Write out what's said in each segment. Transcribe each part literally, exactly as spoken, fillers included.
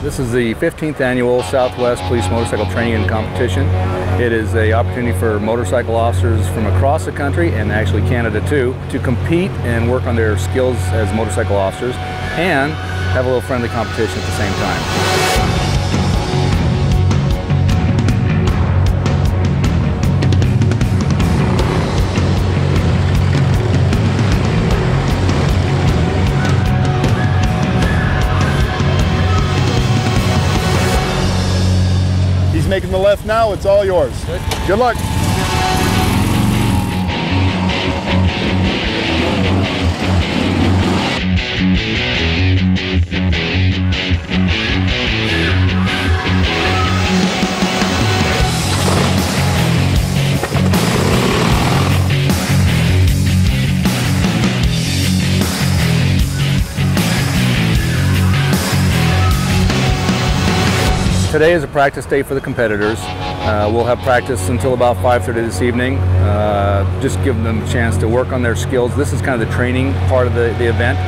This is the fifteenth annual Southwest Police Motorcycle Training and Competition. It is an opportunity for motorcycle officers from across the country, and actually Canada too, to compete and work on their skills as motorcycle officers and have a little friendly competition at the same time. He's making the left now, it's all yours. Good, Good luck. Today is a practice day for the competitors. Uh, we'll have practice until about five thirty this evening, uh, just giving them a chance to work on their skills. This is kind of the training part of the, the event.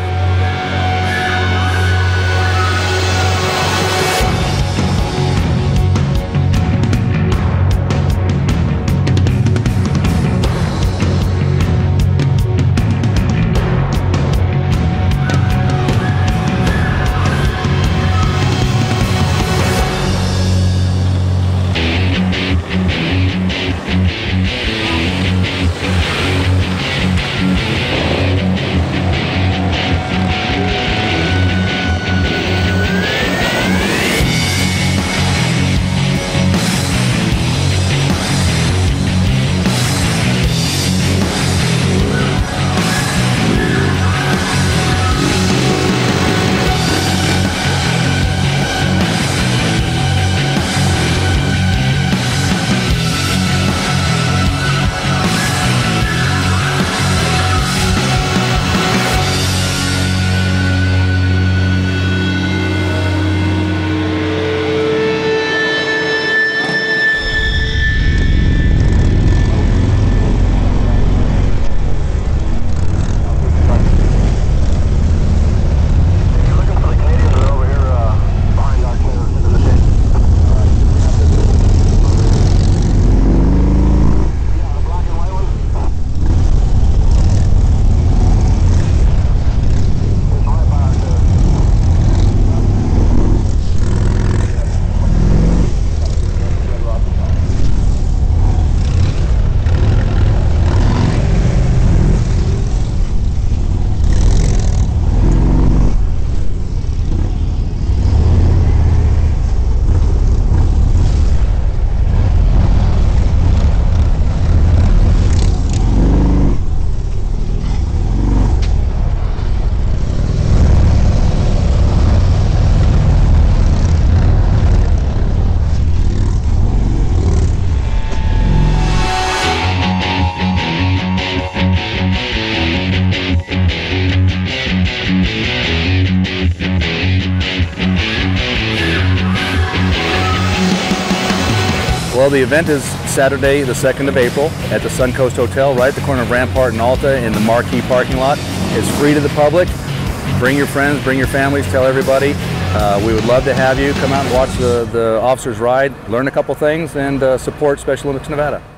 Well, the event is Saturday, the second of April at the Suncoast Hotel, right at the corner of Rampart and Alta in the Marquee parking lot. It's free to the public. Bring your friends, bring your families, tell everybody. Uh, we would love to have you come out and watch the, the officers ride, learn a couple things, and uh, support Special Olympics Nevada.